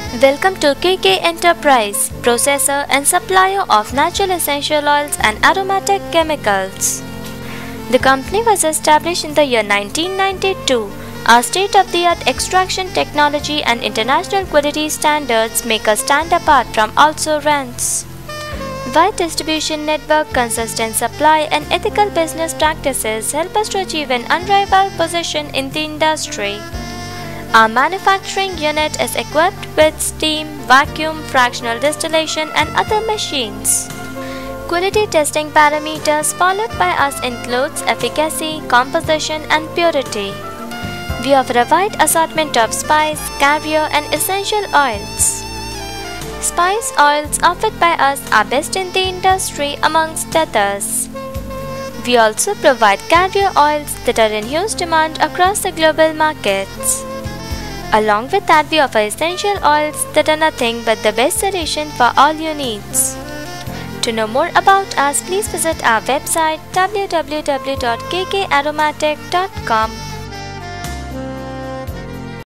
Welcome to KK Enterprise, processor and supplier of natural essential oils and aromatic chemicals. The company was established in the year 1992. Our state-of-the-art extraction technology and international quality standards make us stand apart from also-rans. Wide distribution network, consistent supply and ethical business practices help us to achieve an unrivaled position in the industry. Our manufacturing unit is equipped with steam, vacuum, fractional distillation and other machines. Quality testing parameters followed by us includes efficacy, composition and purity. We offer a wide assortment of spice, carrier and essential oils. Spice oils offered by us are best in the industry amongst others. We also provide carrier oils that are in huge demand across the global markets. Along with that, we offer essential oils that are nothing but the best solution for all your needs. To know more about us, please visit our website www.kkaromatic.com.